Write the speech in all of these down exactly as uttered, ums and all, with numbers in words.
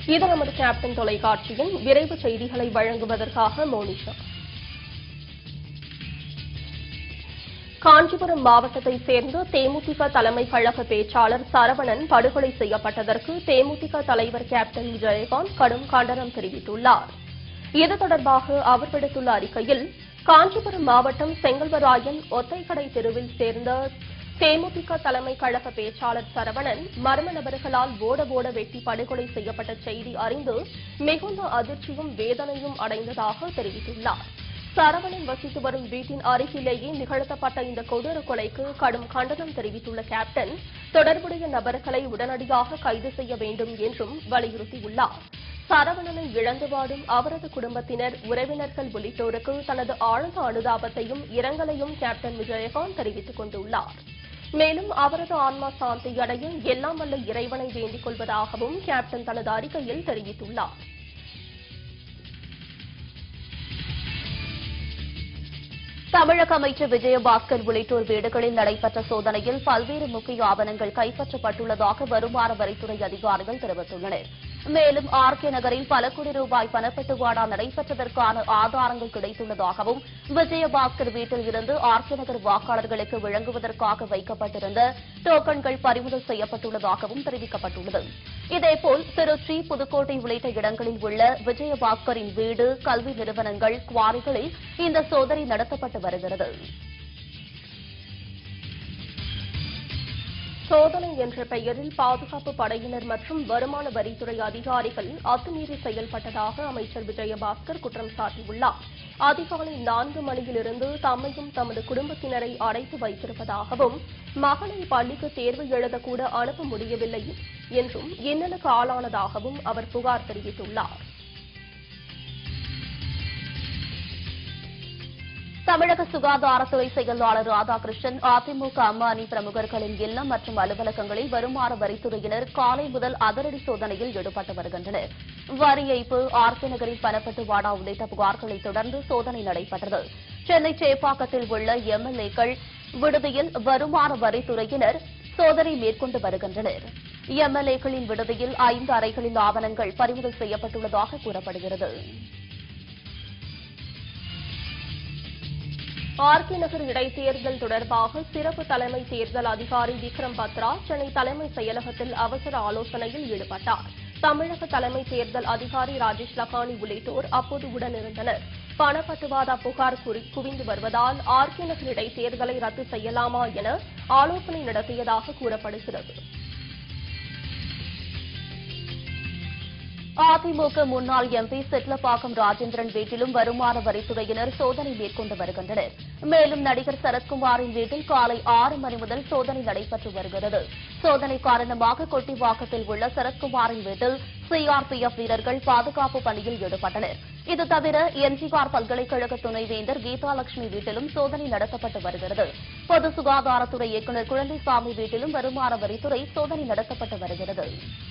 இது நமது கேப்டன் தொலைக்காட்சியின் விரைவு செய்திகளை வழங்குவதற்காக மோனிஷா. காஞ்சிபுரம் மாவட்டத்தைச் சேர்ந்த தேமுதிக தலைமை கழக பேச்சாளர் சரவணன் படுகொலை செய்யப்பட்டதற்கு தேமுதிக தலைவர் கேப்டன் விஜயகாந்த் கடும் கண்டனம் தெரிவித்துள்ளார். இது தொடர்பாக அவர் விடுத்துள்ள அறிக்கையில், காஞ்சிபுரம் மாவட்டம் செங்கல்வராயன் ஒத்தைக்கடை தெருவில் சேர்ந்த தேமுதிக தலைமை கழக பேச்சாளர் சரவணன் மர்ம நபர்களால் ஓட ஓட வெட்டி படுகொலை செய்யப்பட்ட செய்தி அறிந்து மிகுந்த அதிர்ச்சியும் வேதனையும் அடைந்ததாக தெரிவித்துள்ளார். சரவணன் வசித்து வரும் வீட்டின் அருகிலேயே நிகழ்த்தப்பட்ட இந்த கொடூர கொலைக்கு கடும் கண்டனம் தெரிவித்துள்ள கேப்டன், தொடர்புடைய நபர்களை உடனடியாக கைது செய்ய வேண்டும் என்றும் வலியுறுத்தியுள்ளார். சரவணனை இழந்து வாடும் அவரது குடும்பத்தினர், உறவினர்கள் உள்ளிட்டோருக்கு தனது ஆழ்ந்த அனுதாபத்தையும் இரங்கலையும் கேப்டன் விஜயகாந்த் தெரிவித்துக் கொண்டுள்ளார். மேலும் அவரது ஆன்மா சாந்தி அடைய எல்லாம் வல்ல இறைவனை வேண்டிக் கொள்வதாகவும் கேப்டன் தனது அறிக்கையில் தெரிவித்துள்ளார். தமிழக அமைச்சர் விஜயபாஸ்கர் உள்ளிட்டோர் வீடுகளில் நடைபெற்ற சோதனையில் பல்வேறு முக்கிய ஆவணங்கள் கைப்பற்றப்பட்டுள்ளதாக வருமான வரித்துறை அதிகாரிகள் தெரிவித்துள்ளனர். மேலும் ஆர் கே நகரில் பல கோடி ரூபாய் பணப்பட்டுவாடா நடைபெற்றதற்கான ஆதாரங்கள் கிடைத்துள்ளதாகவும், விஜயபாஸ்கர் வீட்டில் இருந்து ஆர் கே நகர் வாக்காளர்களுக்கு வழங்குவதற்காக வைக்கப்பட்டிருந்த டோக்கன்கள் பறிமுதல் செய்யப்பட்டுள்ளதாகவும் தெரிவிக்கப்பட்டுள்ளது. இதேபோல் திருச்சி, புதுக்கோட்டை உள்ளிட்ட இடங்களில் உள்ள விஜயபாஸ்கரின் வீடு, கல்வி நிறுவனங்கள், குவாரிகளில் இந்த சோதனை நடத்தப்பட்டு வருகிறது. சோதனை என்ற பெயரில் பாதுகாப்பு படையினர் மற்றும் வருமான வரித்துறை அதிகாரிகள் அத்துமீறி செயல்பட்டதாக அமைச்சர் விஜயபாஸ்கர் குற்றம் சாட்டியுள்ளார். அதிகாலை நான்கு மணியிலிருந்து தம்மையும் தமது குடும்பத்தினரை அடைத்து வைத்திருப்பதாகவும், மகளை பள்ளிக்கு தேர்வு எழுதக்கூட அனுப்ப முடியவில்லை என்றும் இன்னலுக்கு ஆளானதாகவும் அவர் புகார் தெரிவித்துள்ளார். தமிழக சுகாதாரத்துறை செயலாளர் ராதாகிருஷ்ணன், அதிமுக அம்மானி பிரமுகர்களின் இல்லம் மற்றும் அலுவலகங்களில் வருமான வரித்துறையினர் காலை முதல் அதிரடி சோதனையில் ஈடுபட்டு வருகின்றனர். வரி ஏய்ப்பு, ஆர் கே நகரில் பணப்பட்டுவாடா உள்ளிட்ட புகார்களை தொடர்ந்து சோதனை நடைபெற்றது. சென்னை சேப்பாக்கத்தில் உள்ள எம் எல் ஏக்கள் விடுதியில் வருமான வரித்துறையினர் சோதனை மேற்கொண்டு வருகின்றனர். எம் எல் ஏக்களின் விடுதியில் ஐந்து அறைகளில் ஆவணங்கள் பறிமுதல் செய்யப்பட்டுள்ளதாக கூறப்படுகிறது. ஆர் கே நகர் இடைத்தேர்தல் தொடர்பாக சிறப்பு தலைமை தேர்தல் அதிகாரி விக்ரம் பத்ரா சென்னை தலைமை செயலகத்தில் அவசர ஆலோசனையில் ஈடுபட்டார். தமிழக தலைமை தேர்தல் அதிகாரி ராஜேஷ் லக்கானி உள்ளிட்டோர் அப்போது உடனிருந்தனர். பணப்பட்டுவாடா புகார் குவிந்து வருவதால் ஆர் கே நகர் இடைத்தேர்தலை ரத்து செய்யலாமா என ஆலோசனை நடத்தியதாக கூறப்படுகிறது. அதிமுக முன்னாள் எம்பி செட்லப்பாக்கம் ராஜேந்திரன் வீட்டிலும் வருமான வரித்துறையினர் சோதனை மேற்கொண்டு வருகின்றனர். மேலும் நடிகர் சரத்குமாரின் வீட்டில் காலை ஆறு மணி முதல் சோதனை நடைபெற்று வருகிறது. சோதனை காரணமாக கொட்டிவாக்கத்தில் உள்ள சரத்குமாரின் வீட்டில் சிஆர்பிஎஃப் வீரர்கள் பாதுகாப்பு பணியில் ஈடுபட்டனர். இது தவிர எம்ஜிஆர் பல்கலைக்கழக துணைவேந்தர் கீதாலட்சுமி வீட்டிலும் சோதனை நடத்தப்பட்டு வருகிறது. பொது சுகாதாரத்துறை இயக்குநர் குழந்தைசாமி வீட்டிலும் வருமான வரித்துறை சோதனை நடத்தப்பட்டு வருகிறது.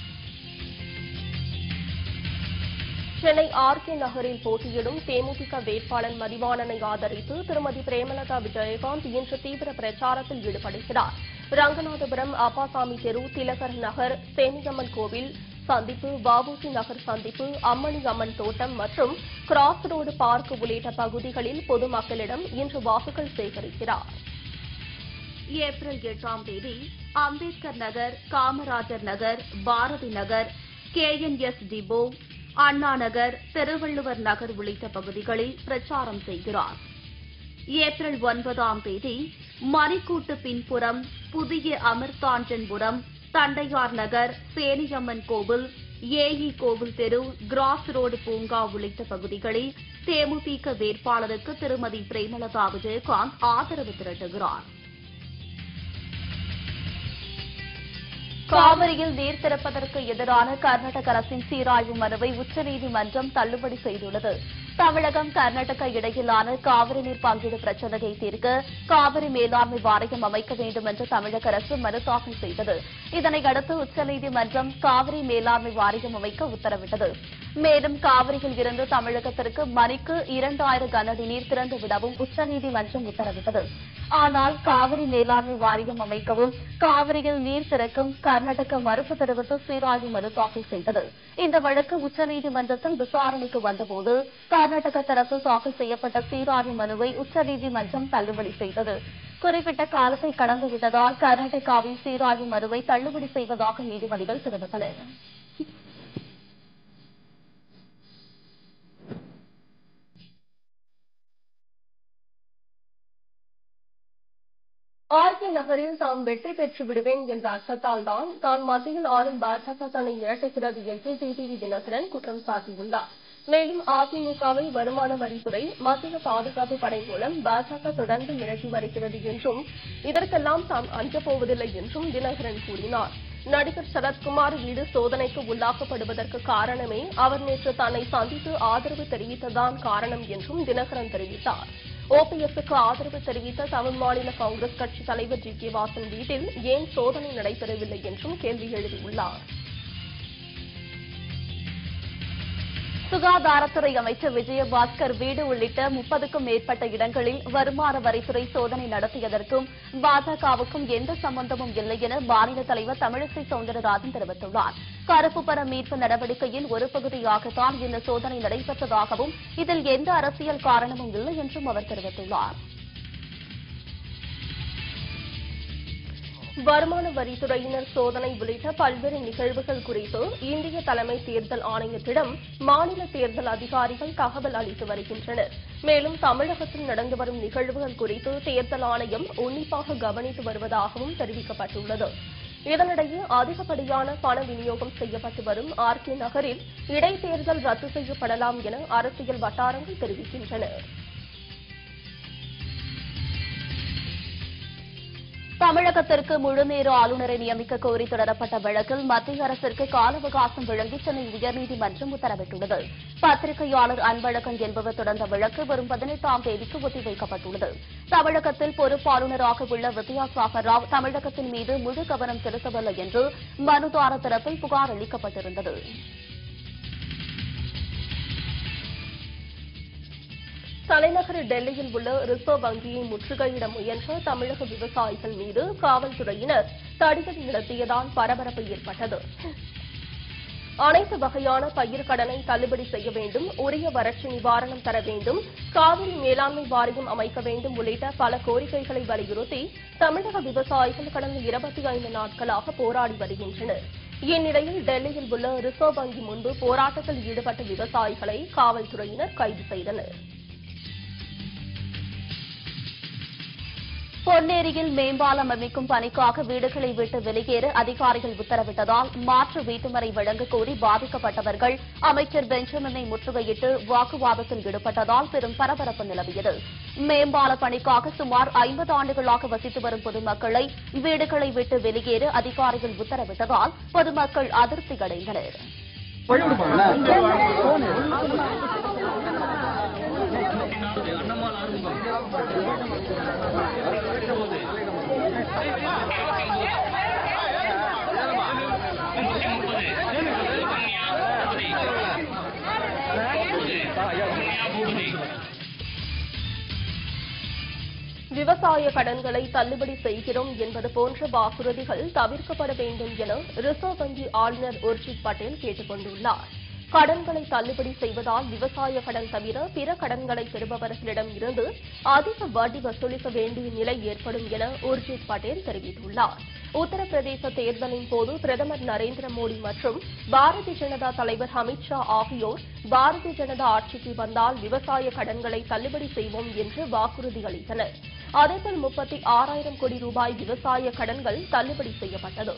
சென்னை ஆர் கே நகரில் போட்டியிடும் தேமுதிக வேட்பாளர் மதிவாணனை ஆதரித்து திருமதி பிரேமலதா விஜயகாந்த் இன்று தீவிர பிரச்சாரத்தில் ஈடுபடுகிறார். ரங்கநாதபுரம், அப்பாசாமி தெரு, திலகர் நகர், சேமியம்மன் கோவில் சந்திப்பு, வஉசி நகர் சந்திப்பு, அம்மணி அம்மன் தோட்டம் மற்றும் கிராஸ் ரோடு பார்க் உள்ளிட்ட பகுதிகளில் பொதுமக்களிடம் இன்று வாக்குகள் சேகரிக்கிறார். ஏப்ரல் எட்டாம் தேதி Ambedkar Nagar, Kamarajar Nagar, Bharathi Nagar, K N S depot, Anna Nagar, Thiruvalluvar Nagar உள்ளிட்ட பகுதிகளில் பிரச்சாரம் செய்கிறார். ஏப்ரல் ஒன்பதாம் தேதி மணிக்கூட்டு பின்புறம், புதிய அமிர்தாஞ்சன்புரம், தண்டையார் நகர், சேனியம்மன் கோவில், ஏஇ கோவில் தெரு, கிராஸ் ரோடு பூங்கா உள்ளிட்ட பகுதிகளில் தேமுதிக வேட்பாளருக்கு திருமதி பிரேமலதா விஜயகாந்த் ஆதரவு திரட்டுகிறார். காவிரியில் நீர் திறப்பதற்கு எதிரான கர்நாடக அரசின் சீராய்வு மனுவை உச்சநீதிமன்றம் தள்ளுபடி செய்துள்ளது. தமிழகம் கர்நாடகா இடையிலான காவிரி நீர் பங்கீடு பிரச்சினையை தீர்க்க காவிரி மேலாண்மை வாரியம் அமைக்க வேண்டும் என்று தமிழக அரசு மனு தாக்கல் செய்தது. இதனையடுத்து உச்சநீதிமன்றம் காவிரி மேலாண்மை வாரியம் அமைக்க உத்தரவிட்டது. மேலும் காவிரியில் இருந்து தமிழகத்திற்கு மணிக்கு இரண்டாயிரம் கனஅடி நீர் திறந்து விடவும் உச்சநீதிமன்றம் உத்தரவிட்டது. ஆனால் காவிரி மேலாண்மை வாரியம் அமைக்கவும் காவிரியில் நீர் திறக்கும் கர்நாடகா மறுப்பு தெரிவித்து சீராய்வு மனு தாக்கல் செய்தது. இந்த வழக்கு உச்சநீதிமன்றத்தில் விசாரணைக்கு வந்தபோது கர்நாடக தரப்பு தாக்கல் செய்யப்பட்ட சீராய்வு மனுவை உச்சநீதிமன்றம் தள்ளுபடி செய்தது. குறிப்பிட்ட காலத்தை கடந்துவிட்டதால் கர்நாடகாவின் சீராய்வு மனுவை தள்ளுபடி செய்வதாக நீதிபதிகள் தெரிவித்தனர். ஆர்கே நகரில் தாம் வெற்றி பெற்று விடுவேன் என்ற அச்சத்தால் தான் தான் மத்தியில் ஆளும் பாஜக தன்னை மிரட்டுகிறது என்று டிடிவி தினகரன் குற்றம் சாட்டியுள்ளார். மேலும் அதிமுகவை வருமான வரித்துறை மத்திய பாதுகாப்பு படை மூலம் பாஜக தொடர்ந்து மிரட்டி வருகிறது என்றும் இதற்கெல்லாம் தாம் அஞ்சப்போவதில்லை என்றும் தினகரன் கூறினார். நடிகர் சரத்குமார் வீடு சோதனைக்கு உள்ளாக்கப்படுவதற்கு காரணமே அவர் நேற்று தன்னை சந்தித்து ஆதரவு தெரிவித்ததான் காரணம் என்றும் தினகரன் தெரிவித்தார். ஓபிஎஸ்க்கு ஆதரவு தெரிவித்த தமிழ் மாநில காங்கிரஸ் கட்சி தலைவர் ஜி கே வாசன் வீட்டில் ஏன் சோதனை நடைபெறவில்லை என்றும் கேள்வி எழுதியுள்ளார். சுகாதாரத்துறை அமைச்சர் விஜயபாஸ்கர் வீடு உள்ளிட்ட முப்பதுக்கும் மேற்பட்ட இடங்களில் வருமான வரித்துறை சோதனை நடத்தியதற்கும் பாஜகவுக்கும் எந்த சம்பந்தமும் இல்லை என மாநில தலைவர் தமிழிசை சவுந்தரராஜன் தெரிவித்துள்ளார். கருப்பு பண மீட்பு நடவடிக்கையின் ஒரு பகுதியாகத்தான் இந்த சோதனை நடைபெற்றதாகவும் இதில் எந்த அரசியல் காரணமும் இல்லை என்றும் அவர் தெரிவித்துள்ளார். வருமான வரித்துறையினர் சோதனை உள்ளிட்ட பல்வேறு நிகழ்வுகள் குறித்து இந்திய தலைமை தேர்தல் ஆணையத்திடம் மாநில தேர்தல் அதிகாரிகள் தகவல் அளித்து வருகின்றனர். மேலும் தமிழகத்தில் நடந்து வரும் நிகழ்வுகள் குறித்து தேர்தல் ஆணையம் உன்னிப்பாக கவனித்து வருவதாகவும் தெரிவிக்கப்பட்டுள்ளது. இதனிடையே அதிகப்படியான பண விநியோகம் செய்யப்பட்டு வரும் ஆர்கே நகரில் இடைத்தேர்தல் ரத்து செய்யப்படலாம் என அரசியல் வட்டாரங்கள் தெரிவிக்கின்றன. தமிழகத்திற்கு முழுநேர ஆளுநரை நியமிக்க கோரி தொடரப்பட்ட வழக்கில் மத்திய அரசிற்கு கால அவகாசம் வழங்கி சென்னை உயர்நீதிமன்றம் உத்தரவிட்டுள்ளது. பத்திரிகையாளர் அன்பழகன் என்பவர் தொடர்ந்த வழக்கு வரும் பதினெட்டாம் தேதிக்கு ஒத்திவைக்கப்பட்டுள்ளது. தமிழகத்தில் பொறுப்பாளுநராக உள்ள வித்யாசாகர் ராவ் தமிழகத்தின் மீது முழு கவனம் செலுத்தவில்லை என்று மனுதாரர் தரப்பில் புகார் அளிக்கப்பட்டிருந்தது. தலைநகர் டெல்லியில் உள்ள ரிசர்வ் வங்கியை முற்றுகையிட முயன்ற தமிழக விவசாயிகள் மீது காவல்துறையினர் தடியடி நடத்தியதால் பரபரப்பு ஏற்பட்டது. அனைத்து வகையான பயிர்க்கடனை தள்ளுபடி செய்ய வேண்டும், உரிய வறட்சி நிவாரணம் தர வேண்டும், காவிரி மேலாண்மை வாரியம் அமைக்க வேண்டும் உள்ளிட்ட பல கோரிக்கைகளை வலியுறுத்தி தமிழக விவசாயிகள் கடந்த இருபத்தி ஐந்து நாட்களாக போராடி வருகின்றனர். இந்நிலையில் டெல்லியில் உள்ள ரிசர்வ் வங்கி முன்பு போராட்டத்தில் ஈடுபட்ட விவசாயிகளை காவல்துறையினர் கைது செய்தனர். பொன்னேரியில் மேம்பாலம் அமைக்கும் பணிக்காக வீடுகளை விட்டு வெளியேற அதிகாரிகள் உத்தரவிட்டதால் மாற்று வீட்டுமனை வழங்க கோரி பாதிக்கப்பட்டவர்கள் அமைச்சர் பெஞ்சமினை முற்றுகையிட்டு வாக்குவாதத்தில் ஈடுபட்டதால் பெரும் பரபரப்பு நிலவியது. மேம்பால பணிக்காக சுமார் ஐம்பது ஆண்டுகளாக வசித்து வரும் பொதுமக்களை வீடுகளை விட்டு வெளியேற அதிகாரிகள் உத்தரவிட்டதால் பொதுமக்கள் அதிருப்தி அடைந்தனர். விவசாய கடன்களை தள்ளுபடி செய்கிறோம் என்பது போன்ற வாக்குறுதிகள் தவிர்க்கப்பட வேண்டும் என ரிசர்வ் வங்கி ஆளுநர் உர்ஜித் பட்டேல் கேட்டுக் கொண்டுள்ளார். கடன்களை தள்ளுபடி செய்வதால் விவசாய கடன் தவிர பிற கடன்களை பெறுபவர்களிடம் இருந்து அதிக வட்டி வசூலிக்க வேண்டிய நிலை ஏற்படும் என உர்ஜித் பட்டேல் தெரிவித்துள்ளார். உத்தரப்பிரதேச தேர்தலின் போது பிரதமர் நரேந்திர மோடி மற்றும் பாரதிய ஜனதா தலைவர் அமித் ஷா ஆகியோர் பாரதிய ஜனதா ஆட்சிக்கு வந்தால் விவசாய கடன்களை தள்ளுபடி செய்வோம் என்று வாக்குறுதி அளித்தனர். அதேபோல் முப்பத்தி ஆறாயிரம் கோடி ரூபாய் விவசாய கடன்கள் தள்ளுபடி செய்யப்பட்டது.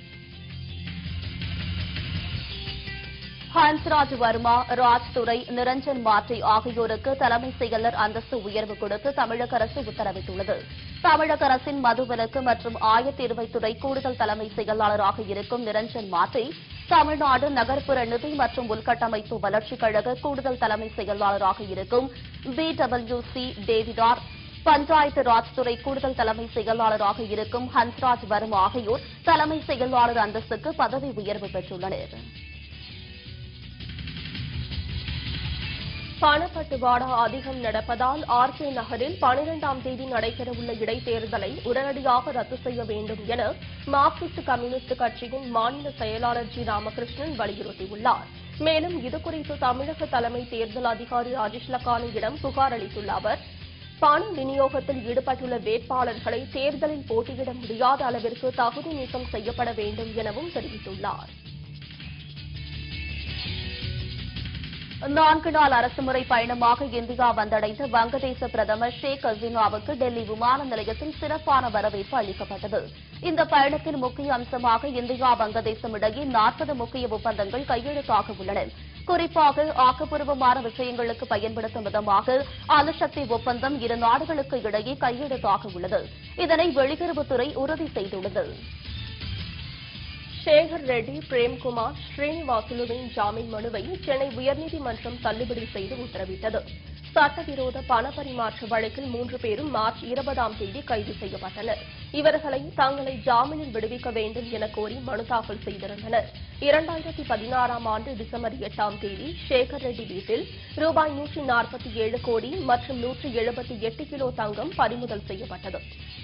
ஹன்ஸ்ராஜ் வர்மா, ராஜ்துரை, நிரஞ்சன் மார்டி ஆகியோருக்கு தலைமை செயலர் அந்தஸ்து உயர்வு கொடுத்து தமிழக அரசு உத்தரவிட்டுள்ளது. தமிழக அரசின் மதுவிலக்கு மற்றும் ஆயத்தீர்வைத்துறை கூடுதல் தலைமை செயலாளராக இருக்கும் நிரஞ்சன் மார்டி தமிழ்நாடு நகர்ப்புற நிதி மற்றும் உள்கட்டமைப்பு வளர்ச்சிக் கழக கூடுதல் தலைமை செயலாளராக இருக்கும் P W C Davidar, panchayat Raj துறை கூடுதல் தலைமை செயலாளராக இருக்கும் ஹன்ஸ்ராஜ் வர்மா ஆகியோர் தலைமை செயலாளர் அந்தஸ்துக்கு பதவி உயர்வு பெற்றுள்ளனர். பணப்பட்டுவாடா அதிகம் நடப்பதால் ஆர் கே நகரில் பனிரெண்டாம் தேதி நடைபெறவுள்ள இடைத்தேர்தலை உடனடியாக ரத்து செய்ய வேண்டும் என மார்க்சிஸ்ட் கம்யூனிஸ்ட் கட்சியின் மாநில செயலாளர் ஜி ராமகிருஷ்ணன் வலியுறுத்தியுள்ளார். மேலும் இதுகுறித்து தமிழக தலைமை தேர்தல் அதிகாரி ராஜேஷ் லக்கானியிடம் புகார் அளித்துள்ள அவர், பண விநியோகத்தில் ஈடுபட்டுள்ள வேட்பாளர்களை தேர்தலில் போட்டியிட முடியாத அளவிற்கு தகுதி நீக்கம் செய்யப்பட வேண்டும் எனவும் தெரிவித்துள்ளார். நான்கு நாள் அரசுமுறை பயணமாக இந்தியா வந்தடைந்த வங்கதேச பிரதமர் ஷேக் ஹசீனாவுக்கு டெல்லி விமான நிலையத்தில் சிறப்பான வரவேற்பு அளிக்கப்பட்டது. இந்த பயணத்தின் முக்கிய அம்சமாக இந்தியா வங்கதேசம் இடையே நாற்பது முக்கிய ஒப்பந்தங்கள் கையெழுத்தாக உள்ளன. குறிப்பாக ஆக்கப்பூர்வமான விஷயங்களுக்கு பயன்படுத்தும் விதமாக அணுசக்தி ஒப்பந்தம் இரு நாடுகளுக்கு இடையே கையெழுத்தாக உள்ளது. இதனை வெளியுறவுத்துறை உறுதி செய்துள்ளது. சேகர் ரெட்டி, பிரேம்குமார், ஸ்ரீனிவாசுலுவின் ஜாமீன் மனுவை சென்னை உயர்நீதிமன்றம் தள்ளுபடி செய்து உத்தரவிட்டது. சட்டவிரோத பணப்பரிமாற்ற வழக்கில் மூன்று பேரும் மார்ச் இருபதாம் தேதி கைது செய்யப்பட்டனர். இவர்களை தங்களை ஜாமீனில் விடுவிக்க வேண்டும் என கோரி மனு தாக்கல் செய்திருந்தனர். இரண்டாயிரத்தி பதினாறாம் ஆண்டு டிசம்பர் எட்டாம் தேதி சேகர் ரெட்டி வீட்டில் ரூபாய் நூற்றி நாற்பத்தி ஏழு கோடி மற்றும் நூற்றி எழுபத்தி எட்டு கிலோ தங்கம் பறிமுதல் செய்யப்பட்டது.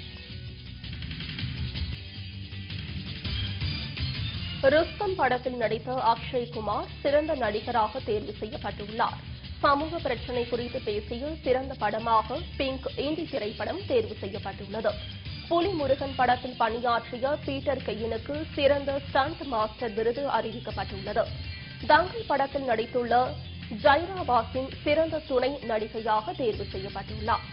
ருஸ்தம் படத்தில் நடித்த அக்ஷய் குமார் சிறந்த நடிகராக தேர்வு செய்யப்பட்டுள்ளார். சமூக பிரச்சினை குறித்து பேசிய சிறந்த படமாக பிங்க் இந்தி திரைப்படம் தேர்வு செய்யப்பட்டுள்ளது. புலி முருகன் படத்தில் பணியாற்றிய பீட்டர் கெய்னுக்கு சிறந்த ஸ்டண்ட் மாஸ்டர் விருது அறிவிக்கப்பட்டுள்ளது. தங்கல் படத்தில் நடித்துள்ள ஜைரா வாசின் சிறந்த துணை நடிகையாக தேர்வு செய்யப்பட்டுள்ளார்.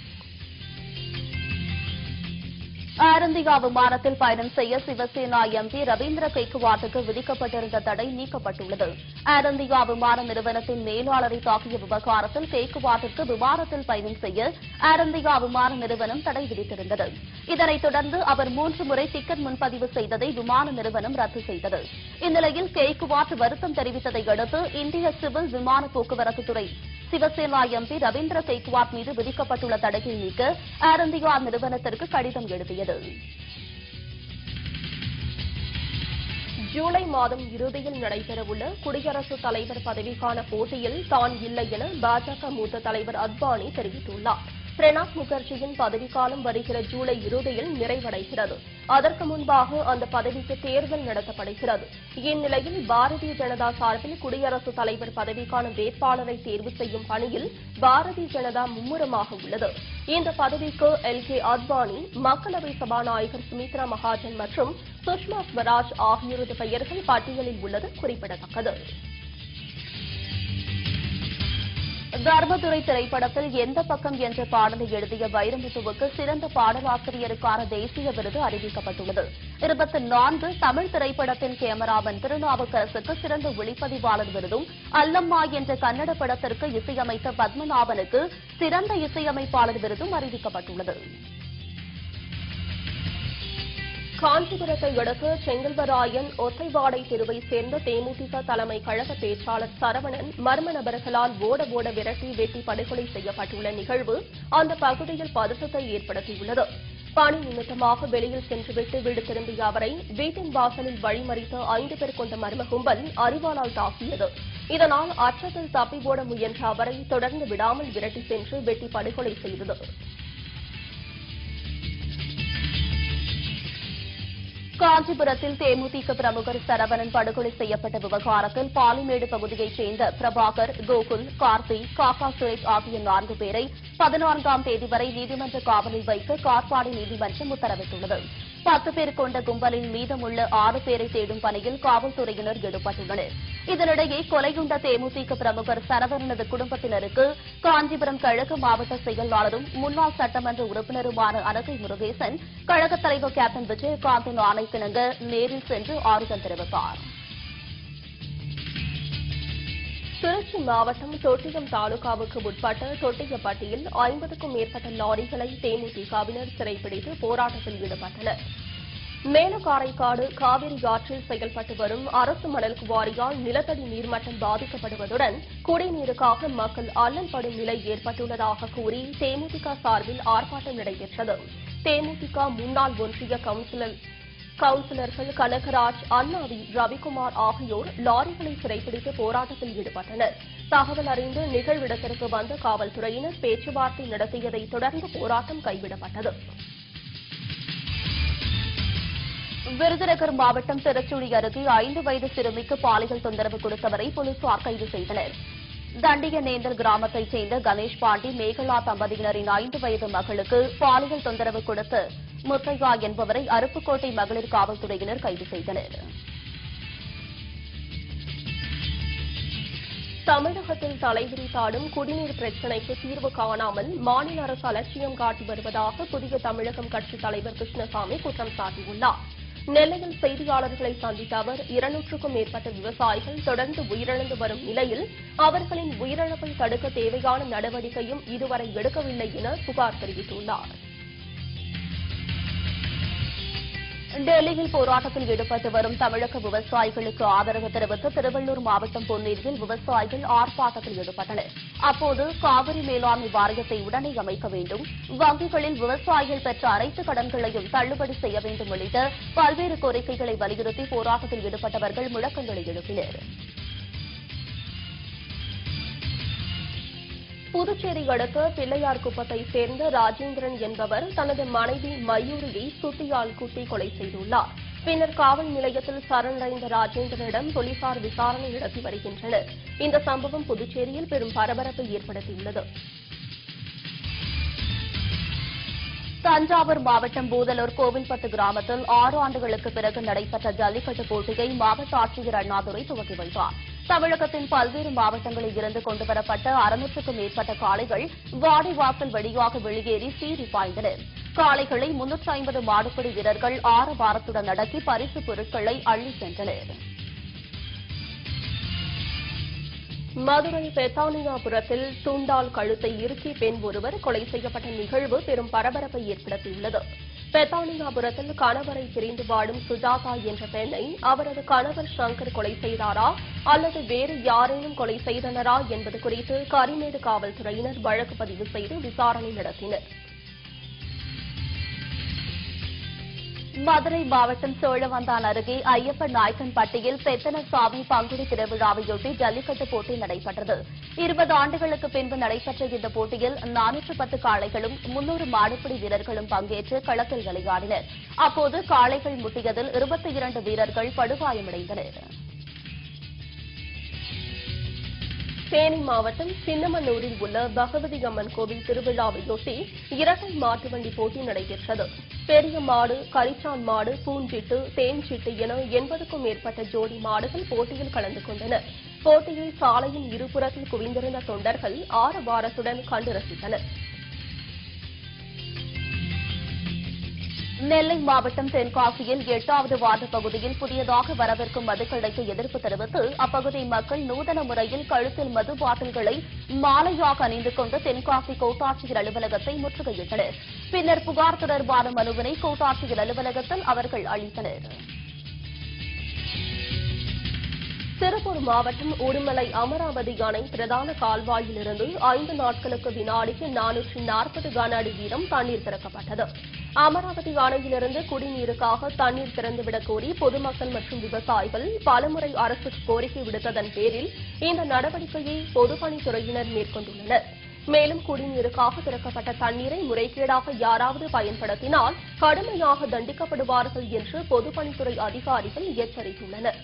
ஏர் இந்தியா விமானத்தில் பயணம் செய்ய சிவசேனா எம்பி ரவீந்திர கெய்க்வாட்டுக்கு விதிக்கப்பட்டிருந்த தடை நீக்கப்பட்டுள்ளது. ஏர் இந்தியா விமான நிறுவனத்தின் மேலாளரை தாக்கிய விவகாரத்தில் கெய்க்வாட்டிற்கு விமானத்தில் பயணம் செய்ய ஏர் இந்தியா விமான நிறுவனம் தடை விதித்திருந்தது. இதனைத் தொடர்ந்து அவர் மூன்று முறை டிக்கெட் முன்பதிவு செய்ததை விமான நிறுவனம் ரத்து செய்தது. இந்நிலையில் கெய்க்வாட் வருத்தம் தெரிவித்ததை அடுத்து இந்திய சிவில் விமான போக்குவரத்துத்துறை சிவசேனா எம்பி ரவீந்திர கெய்க்வாட் மீது விதிக்கப்பட்டுள்ள தடையை நீக்க ஏர் இந்தியா நிறுவனத்திற்கு கடிதம் எழுதியது. ஜூலை மாதம் இறுதியில் நடைபெறவுள்ள குடியரசுத் தலைவர் பதவிக்கான போட்டியில் தான் இல்லை என பாஜக மூத்த தலைவர் அத்வானி தெரிவித்துள்ளார். பிரணாப் முகர்ஜியின் பதவிக்காலம் வருகிற ஜூலை இறுதியில் நிறைவடைகிறது. அதற்கு முன்பாக அந்த பதவிக்கு தேர்தல் நடத்தப்படுகிறது. இந்நிலையில் பாரதிய ஜனதா சார்பில் குடியரசுத் தலைவர் பதவிக்கான வேட்பாளரை தேர்வு செய்யும் பணியில் பாரதிய ஜனதா மும்முரமாக உள்ளது. இந்த பதவிக்கு எல் கே அத்வானி, மக்களவை சபாநாயகர் சுமித்ரா மகாஜன் மற்றும் சுஷ்மா ஸ்வராஜ் ஆகியோரது பெயர்கள் பட்டியலில் உள்ளது குறிப்பிடத்தக்கது. தர்மதுரை திரைப்படத்தில் எந்த பக்கம் என்ற பாடலை எழுதிய வைரமுத்துவுக்கு சிறந்த பாடலாசிரியருக்கான தேசிய விருது அறிவிக்கப்பட்டுள்ளது. இருபத்தி நான்கு தமிழ் திரைப்படத்தின் கேமராமேன் திருநாவுக்கரசுக்கு சிறந்த ஒளிப்பதிவாளர் விருதும், அல்லம்மா என்ற கன்னட படத்திற்கு இசையமைத்த பத்மநாபனுக்கு சிறந்த இசையமைப்பாளர் விருதும் அறிவிக்கப்பட்டுள்ளது. காஞ்சிபுரத்தை அடுத்த செங்கல்வராயன் ஒத்தைவாடை தெருவை சேர்ந்த தேமுதிக தலைமை கழக பேச்சாளர் சரவணன் மர்ம நபர்களால் ஓட ஓட விரட்டி வெட்டி படுகொலை செய்யப்பட்டுள்ள நிகழ்வு அந்த பகுதியில் பதற்றத்தை ஏற்படுத்தியுள்ளது. பணி நிமித்தமாக வெளியில் சென்றுவிட்டு வீடு திரும்பிய அவரை வீட்டின் வாசலில் வழிமறித்த ஐந்து பேர் கொண்ட மர்ம கும்பல் அரிவாளால் தாக்கியது. இதனால் அச்சத்தில் தப்பி ஓட முயன்ற அவரை தொடர்ந்து விடாமல் விரட்டி சென்று வெட்டி படுகொலை செய்தது. காஞ்சிபுரத்தில் தேமுதிக பிரமுகர் சரவணன் படுகொலை செய்யப்பட்ட விவகாரத்தில் பாலிமேடு பகுதியைச் சேர்ந்த பிரபாகர், கோகுல், கார்த்தி, காக்கா சுரேஷ் ஆகிய நான்கு பேரை பதினான்காம் தேதி வரை நீதிமன்ற காவலில் வைக்க காட்பாடி நீதிமன்றம் உத்தரவிட்டுள்ளது. பத்து பேர் கொண்ட கும்பலில் மீதமுள்ள ஆறு பேரை தேடும் பணியில் காவல்துறையினர் ஈடுபட்டுள்ளனர். இதனிடையே கொலையுண்ட தேமுதிக பிரமுகர் சரவணனது குடும்பத்தினருக்கு காஞ்சிபுரம் கழக மாவட்ட செயலாளரும் முன்னாள் சட்டமன்ற உறுப்பினருமான அனகை முருகேசன் கழகத் தலைவர் கேப்டன் விஜயகாந்தின் ஆணைக்கிணங்க நேரில் சென்று ஆறுதல் தெரிவித்தார். திருச்சி மாவட்டம் தொட்டியம் தாலுகாவுக்கு உட்பட்ட மேலக்காரைக்காடு காவிரி ஆற்றில் செயல்பட்டு வரும் அரசு மணல் குவாரியால் நிலத்தடி நீர்மட்டம் பாதிக்கப்படுவதுடன் குடிநீருக்காக மக்கள் அல்லல் படும் நிலை ஏற்பட்டுள்ளதாக கூறி தேமுதிக சார்பில் ஆர்ப்பாட்டம் நடைபெற்றது. தேமுதிக முன்னாள் ஒன்றிய கவுன்சிலர் கவுன்சிலர்கள் கனகராஜ், அண்ணாவி, ரவிக்குமார் ஆகியோர் லாரிகளை சிறைப்பிடித்து போராட்டத்தில் ஈடுபட்டனர். தகவல் அறிந்து நிகழ்விடத்திற்கு வந்த காவல்துறையினர் பேச்சுவார்த்தை நடத்தியதை தொடர்ந்து போராட்டம் கைவிடப்பட்டது. விருதுநகர் மாவட்டம் திருச்சுழி அருகே ஐந்து வயது சிறுமிக்கு பாலியல் தொந்தரவு கொடுத்தவரை போலீசார் கைது செய்தனர். தண்டியநேந்தல் கிராமத்தைச் சேர்ந்த கணேஷ் பாண்டி, மேகலா தம்பதியினரின் ஐந்து வயது மகளுக்கு பாலியல் தொந்தரவு கொடுத்த முத்தையா என்பவரை அருப்புக்கோட்டை மகளிர் காவல்துறையினர் கைது செய்தனர். தமிழகத்தில் தலைவிரித்தாடும் குடிநீர் பிரச்சினைக்கு தீர்வு காணாமல் மாநில அரசு அலட்சியம் காட்டி வருவதாக புதிய தமிழகம் கட்சித் தலைவர் கிருஷ்ணசாமி குற்றம் சாட்டியுள்ளார். நெல்லையில் செய்தியாளர்களை சந்தித்த அவர், இருநூற்றுக்கும் மேற்பட்ட விவசாயிகள் தொடர்ந்து உயிரிழந்து வரும் நிலையில் அவர்களின் உயிரிழப்பை தடுக்க தேவையான நடவடிக்கையும் இதுவரை எடுக்கவில்லை என புகார் தெரிவித்துள்ளார். டெல்லியில் போராட்டத்தில் ஈடுபட்டு வரும் தமிழக விவசாயிகளுக்கு ஆதரவு தெரிவித்து திருவள்ளூர் மாவட்டம் பொன்னேரியில் விவசாயிகள் ஆர்ப்பாட்டத்தில் ஈடுபட்டனர். அப்போது காவிரி மேலாண்மை வாரியத்தை உடனே அமைக்க வேண்டும், வங்கிகளில் விவசாயிகள் பெற்ற அனைத்து கடன்களையும் தள்ளுபடி செய்ய வேண்டும் உள்ளிட்ட பல்வேறு கோரிக்கைகளை வலியுறுத்தி போராட்டத்தில் ஈடுபட்டவர்கள் முழக்கங்களை எழுப்பினர். புதுச்சேரி அடுத்த பிள்ளையார்குப்பத்தைச் சேர்ந்த ராஜேந்திரன் என்பவர் தனது மனைவி மயூரியை சுத்தியால் குத்தி கொலை செய்துள்ளார். பின்னர் காவல் நிலையத்தில் சரணடைந்த ராஜேந்திரனிடம் போலீசார் விசாரணை நடத்தி வருகின்றனர். இந்த சம்பவம் புதுச்சேரியில் பெரும் பரபரப்பை ஏற்படுத்தியுள்ளது. தஞ்சாவூர் மாவட்டம் பூதலூர் கோவில்பட்டு கிராமத்தில் ஆறு ஆண்டுகளுக்கு பிறகு நடைபெற்ற ஜல்லிக்கட்டு போட்டியை மாவட்ட ஆட்சியர் அண்ணாதுரை துவக்கி வைத்தார். தமிழகத்தின் பல்வேறு மாவட்டங்களில் இருந்து கொண்டுவரப்பட்ட அறுநூற்றுக்கும் மேற்பட்ட காளைகள் வாடிவாசல் வழியாக வெளியேறி சீறி பாய்ந்தனர். காளைகளை முன்னூற்று ஐம்பது மாடுபிடி வீரர்கள் ஆரவாரத்துடன் அடக்கி பரிசுப் பொருட்களை அள்ளிச் சென்றனர். மதுரை பெத்தானியாபுரத்தில் துண்டால் கழுத்தை இறுக்கி பெண் ஒருவர் கொலை செய்யப்பட்ட நிகழ்வு பெரும் பரபரப்பை ஏற்படுத்தியுள்ளது. பெத்தானியாபுரத்தில் கணவரை பிரிந்து வாடும் சுஜாதா என்ற பெண்ணை அவரது கணவர் சங்கர் கொலை செய்தாரா அல்லது வேறு யாரேனும் கொலை செய்தனரா என்பது குறித்து கரிமேடு காவல்துறையினர் வழக்கு பதிவு செய்து விசாரணை நடத்தினர். மதுரை மாவட்டம் சோழவந்தான் அருகே ஐயப்பன் நாயக்கன்பட்டியில் பெத்தனசாமி பங்குனி திருவிழாவையொட்டி ஜல்லிக்கட்டு போட்டி நடைபெற்றது. இருபது ஆண்டுகளுக்கு பின்பு நடைபெற்ற இந்த போட்டியில் நானூற்று பத்து காளைகளும் முன்னூறு மாடுபிடி வீரர்களும் பங்கேற்று களத்தில் விளையாடினர். அப்போது காளைகள் முட்டியதில் இருபத்தி இரண்டு வீரர்கள் படுகாயமடைந்தனர். தேனி மாவட்டம் சின்னமனூரில் உள்ள பகவதி அம்மன் கோவில் திருவிழாவையொட்டி இரட்டை மாட்டுவண்டி போட்டி நடைபெற்றது. பெரிய மாடு, கரிச்சான் மாடு, பூஞ்சிட்டு, தேன்சிட்டு என எண்பதுக்கும் மேற்பட்ட ஜோடி மாடுகள் போட்டியில் கலந்து கொண்டன. போட்டியை சாலையின் இருபுறத்தில் குவிந்திருந்த தொண்டர்கள் ஆரவாரத்துடன் கண்டு ரசித்தனர். நெல்லை மாவட்டம் தென்காசியில் எட்டாவது வார்டு பகுதியில் புதியதாக வரவிருக்கும் மதுக்கடைக்கு எதிர்ப்பு தெரிவித்து அப்பகுதி மக்கள் நூதன முறையில் கழுத்தில் மது பாட்டில்களை மாலையாக அணிந்து கொண்டு தென்காசி கோட்டாட்சியர் அலுவலகத்தை முற்றுகையிட்டனர். பின்னர் புகார் தொடர்பான மனுவினை கோட்டாட்சியர் அலுவலகத்தில் அவர்கள் அளித்தனர். திருப்பூர் மாவட்டம் உடுமலை அமராவதி அணை பிரதான கால்வாயிலிருந்து ஐந்து நாட்களுக்கு வினாடிக்கு நானூற்று நாற்பது கன அடி வீதம் தண்ணீர் திறக்கப்பட்டது. அமராவதி அணையிலிருந்து குடிநீருக்காக தண்ணீர் திறந்துவிடக் கோரி பொதுமக்கள் மற்றும் விவசாயிகள் பலமுறை அரசுக்கு கோரிக்கை விடுத்ததன் பேரில் இந்த நடவடிக்கையை பொதுப்பணித்துறையினர் மேற்கொண்டுள்ளனர். மேலும் குடிநீருக்காக திறக்கப்பட்ட தண்ணீரை முறைகேடாக யாராவது பயன்படுத்தினால் கடுமையாக தண்டிக்கப்படுவார்கள் என்று பொதுப்பணித்துறை அதிகாரிகள் எச்சரித்துள்ளனர்.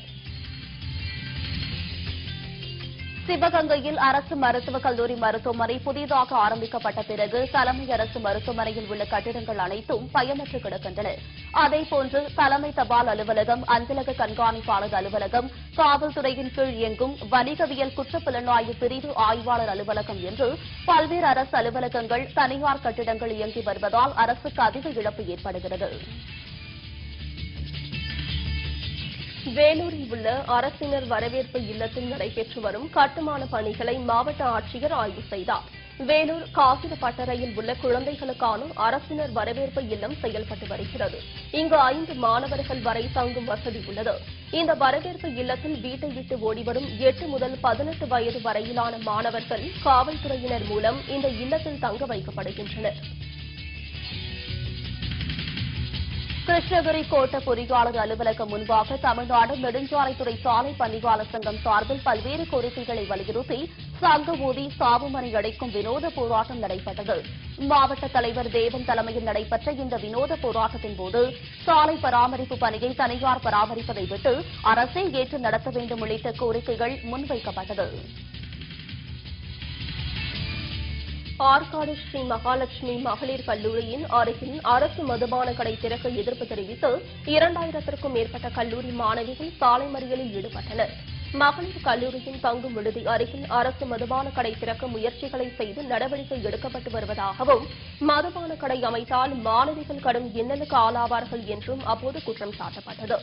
சிவகங்கையில் அரசு மருத்துவக் கல்லூரி மருத்துவமனை புதிதாக ஆரம்பிக்கப்பட்ட பிறகு தலைமை அரசு மருத்துவமனையில் உள்ள கட்டிடங்கள் அனைத்தும் பயனற்று கிடக்கின்றன. அதேபோன்று தலைமை தபால் அலுவலகம், அஞ்சலக கண்காணிப்பாளர் அலுவலகம், காவல்துறையின் கீழ் இயங்கும் வணிகவியல் குற்றப்புலனாய்வு பிரிவு ஆய்வாளர் அலுவலகம் என்று பல்வேறு அரசு அலுவலகங்கள், தனியார் கட்டிடங்கள் இயங்கி வருவதால் அரசுக்கு அதிக இழப்பு ஏற்படுகிறது. வேலூரில் உள்ள அரசினர் வரவேற்பு இல்லத்தில் நடைபெற்று வரும் கட்டுமான பணிகளை மாவட்ட ஆட்சியர் ஆய்வு செய்தார். வேலூர் காகிதப்பட்டறையில் உள்ள குழந்தைகளுக்கான அரசினர் வரவேற்பு இல்லம் செயல்பட்டு வருகிறது. இங்கு ஐந்து மாணவர்கள் வரை தங்கும் வசதி உள்ளது. இந்த வரவேற்பு இல்லத்தில் வீட்டை விட்டு ஓடிவரும் எட்டு முதல் பதினெட்டு வயது வரையிலான மாணவர்கள் காவல்துறையினர் மூலம் இந்த இல்லத்தில் தங்க வைக்கப்படுகின்றனர். கிருஷ்ணகிரி கோட்ட பொறியாளர் அலுவலகம் முன்பாக தமிழ்நாடு நெடுஞ்சாலைத்துறை சாலை பணியாளர் சங்கம் சார்பில் பல்வேறு கோரிக்கைகளை வலியுறுத்தி சங்க ஊதி சாவுமணி அடைக்கும் வினோத போராட்டம் நடைபெற்றது. மாவட்ட தலைவர் தேவன் தலைமையில் நடைபெற்ற இந்த வினோத போராட்டத்தின் போது சாலை பராமரிப்பு பணியை தனியார் பராமரிப்பதை விட்டு அரசே ஏற்று நடத்த வேண்டும் உள்ளிட்ட கோரிக்கைகள் முன்வைக்கப்பட்டது. ஆற்காடு ஸ்ரீ மகாலட்சுமி மகளிர் கல்லூரியின் அருகில் அரசு மதுபான கடை திறக்க எதிர்ப்பு தெரிவித்து இரண்டாயிரத்திற்கும் மேற்பட்ட கல்லூரி மாணவிகள் சாலை மறியலில் ஈடுபட்டனர். மகளிர் கல்லூரியின் தங்கும் விடுதி அருகில் அரசு மதுபான கடை திறக்க முயற்சிகளை செய்து நடவடிக்கை எடுக்கப்பட்டு வருவதாகவும் மதுபான கடை அமைத்தால் மாணவிகள் கடும் இன்னலுக்கு ஆளாவார்கள் என்றும் அப்போது குற்றம் சாட்டப்பட்டது.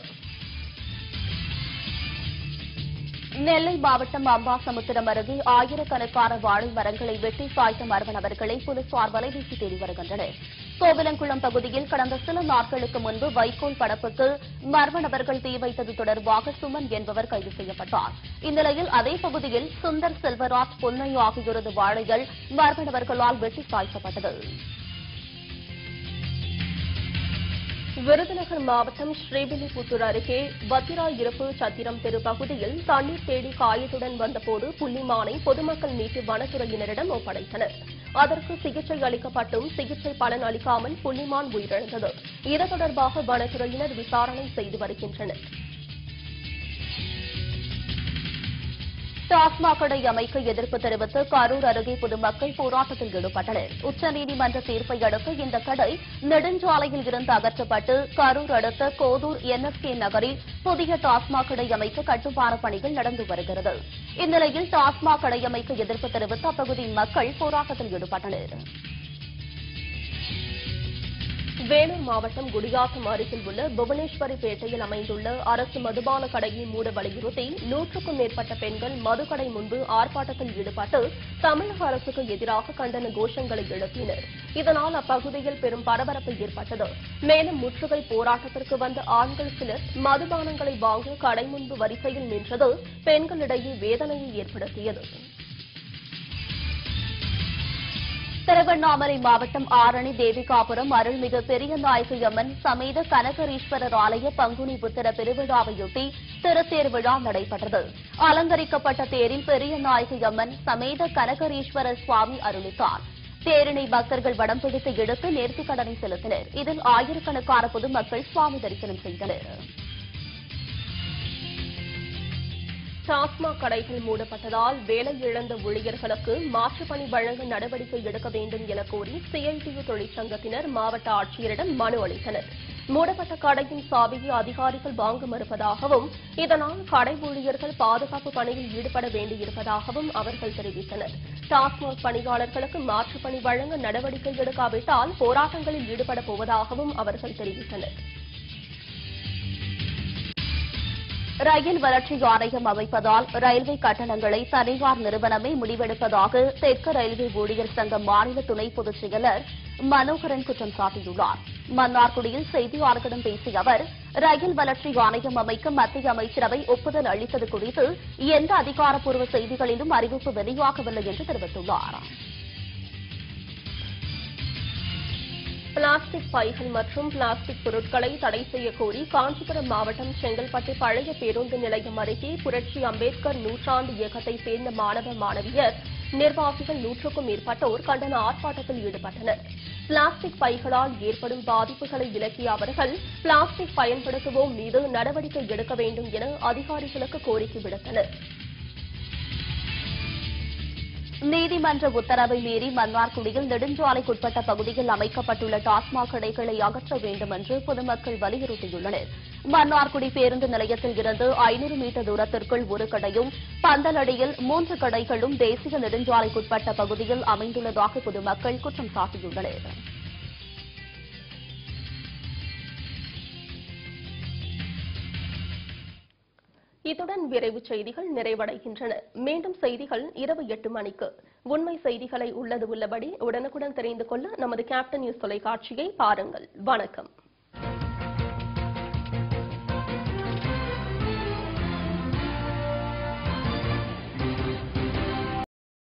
நெல்லை மாவட்டம் அம்பாசமுத்திரம் அருகே ஆயிரக்கணக்கான வாழை மரங்களை வெட்டி சாய்த்த மர்ம நபர்களை போலீசார் வலைவீசி தேடி வருகின்றனர். கோவிலங்குளம் பகுதியில் கடந்த சில நாட்களுக்கு முன்பு வைக்கோல் படப்புக்கு மர்ம நபர்கள் தீ வைத்தது தொடர்பாக சுமன் என்பவர் கைது செய்யப்பட்டார். இந்நிலையில் அதே பகுதியில் சுந்தர், செல்வராஜ், பொன்னையா ஆகியோரது வாழைகள் மர்ம நபர்களால் வெட்டி சாய்க்கப்பட்டது. விருதுநகர் மாவட்டம் ஸ்ரீவில்லிபுத்தூர் அருகே வத்திராயிருப்பு சத்திரம் தெரு பகுதியில் தண்ணீர் தேடி காயத்துடன் வந்தபோது புள்ளிமானை பொதுமக்கள் மீட்டு வனத்துறையினரிடம் ஒப்படைத்தனர். அதற்கு சிகிச்சை அளிக்கப்பட்டும் சிகிச்சை பலன் அளிக்காமல் புள்ளிமான் உயிரிழந்தது. இது தொடர்பாக வனத்துறையினர் விசாரணை செய்து வருகின்றனர். டாஸ்மாக் கடை அமைக்க எதிர்ப்பு தெரிவித்து கரூர் அருகே பொதுமக்கள் போராட்டத்தில் ஈடுபட்டனர். உச்சநீதிமன்ற தீர்ப்பை அடுத்து இந்த கடை நெடுஞ்சாலையில் இருந்து அகற்றப்பட்டு கரூர் அடுத்த கோதூர் என்எஸ்கே நகரில் புதிய டாஸ்மாக் கடை அமைக்க கட்டுமான பணிகள் நடந்து வருகிறது. இந்நிலையில் டாஸ்மாக் கடை அமைக்க எதிர்ப்பு தெரிவித்து அப்பகுதி மக்கள் போராட்டத்தில் ஈடுபட்டனர். வேலூர் மாவட்டம் குடியாத்தம் அருகில் உள்ள புவனேஸ்வரி பேட்டையில் அமைந்துள்ள அரசு மதுபான கடையை மூட வலியுறுத்தி நூற்றுக்கும் மேற்பட்ட பெண்கள் மதுக்கடை முன்பு ஆர்ப்பாட்டத்தில் ஈடுபட்டு தமிழக அரசுக்கு எதிராக கண்டன கோஷங்களை எழுப்பினர். இதனால் அப்பகுதியில் பெரும் பரபரப்பு ஏற்பட்டது. மேலும் முற்றுகை போராட்டத்திற்கு வந்த ஆண்கள் சிலர் மதுபானங்களை வாங்க கடை முன்பு வரிசையில் நின்றது பெண்களிடையே வேதனையை ஏற்படுத்தியது. திருவண்ணாமலை மாவட்டம் ஆரணி தேவிகாபுரம் அருள்மிகு பெரியநாயகி அம்மன் சமேத கனகரீஸ்வரர் ஆலய பங்குனி புத்திர பெருவிழாவையொட்டி திருத்தேர் விழா நடைபெற்றது. அலங்கரிக்கப்பட்ட தேரில் பெரியநாயகி அம்மன் சமேத கனகரீஸ்வரர் சுவாமி அருளித்தார். தேரினை பக்தர்கள் வடம் பிடித்து எடுத்து நேர்த்திக் கடனை செலுத்தினர். இதில் ஆயிரக்கணக்கான பொதுமக்கள் சுவாமி தரிசனம் செய்தனர். டாஸ்மாக் கடைகள் மூடப்பட்டதால் வேலை இழந்த ஊழியர்களுக்கு மாற்றுப் பணி வழங்க நடவடிக்கை எடுக்க வேண்டும் என கோரி சிஐடியு தொழிற்சங்கத்தினர் மாவட்ட ஆட்சியரிடம் மனு அளித்தனர். மூடப்பட்ட கடையின் சாவியை அதிகாரிகள் வாங்க மறுப்பதாகவும் இதனால் கடை ஊழியர்கள் பாதுகாப்பு பணியில் ஈடுபட வேண்டியிருப்பதாகவும் அவர்கள் தெரிவித்தனர். டாஸ்மாக் பணியாளர்களுக்கு மாற்றுப் பணி வழங்க நடவடிக்கை எடுக்காவிட்டால் போராட்டங்களில் ஈடுபடப் போவதாகவும் அவர்கள் தெரிவித்தனர். ரயில் வளர்ச்சி ஆணையம் அமைப்பதால் ரயில்வே கட்டணங்களை தனியார் நிறுவனமே முடிவெடுப்பதாக தெற்கு ரயில்வே ஊழியர் சங்க மாநில துணை பொதுச் செயலர் மனோகரன் குற்றம் சாட்டியுள்ளார். மன்னார்குடியில் செய்தியாளர்களிடம் பேசிய அவர், ரயில் வளர்ச்சி ஆணையம் அமைக்க மத்திய அமைச்சரவை ஒப்புதல் அளித்தது குறித்து எந்த அதிகாரப்பூர்வ செய்திகளிலும் அறிவிப்பு வெளியாகவில்லை என்று தெரிவித்துள்ளார். பிளாஸ்டிக் பைகள் மற்றும் பிளாஸ்டிக் பொருட்களை தடை செய்யக் கோரி காஞ்சிபுரம் மாவட்டம் செங்கல்பட்டு பழைய பேருந்து நிலையம் அருகே புரட்சி அம்பேத்கர் நூற்றாண்டு இயக்கத்தைச் சேர்ந்த மாணவ மாணவியர் நிர்வாகிகள் நூற்றுக்கும் மேற்பட்டோர் கண்டன ஆர்ப்பாட்டத்தில் ஈடுபட்டனர். பிளாஸ்டிக் பைகளால் ஏற்படும் பாதிப்புகளை விளக்கிய அவர்கள் பிளாஸ்டிக் பயன்படுத்துவோம் மீது நடவடிக்கை எடுக்க வேண்டும் என அதிகாரிகளுக்கு கோரிக்கை விடுத்தனர். நீதிமன்ற உத்தரவை மீறி மன்னார்குடியில் நெடுஞ்சாலைக்குட்பட்ட பகுதியில் அமைக்கப்பட்டுள்ள டாஸ்மாக் கடைகளை அகற்ற வேண்டும் என்று பொதுமக்கள் வலியுறுத்தியுள்ளனர். மன்னார்குடி பேருந்து நிலையத்தில் இருந்து ஐநூறு மீட்டர் தூரத்திற்குள் ஒரு கடையும் பந்தலடியில் மூன்று கடைகளும் தேசிய நெடுஞ்சாலைக்குட்பட்ட பகுதியில் அமைந்துள்ளதாக பொதுமக்கள் குற்றம் சாட்டியுள்ளனர். இத்துடன் விரைவு செய்திகள் நிறைவடைகின்றன. மீண்டும் செய்திகள் இரவு எட்டு மணிக்கு. உண்மை செய்திகளை உள்ளது உள்ளபடி உடனுக்குடன் தெரிந்து கொள்ள நமது கேப்டன் நியூஸ் தொலைக்காட்சியை பாருங்கள். வணக்கம்.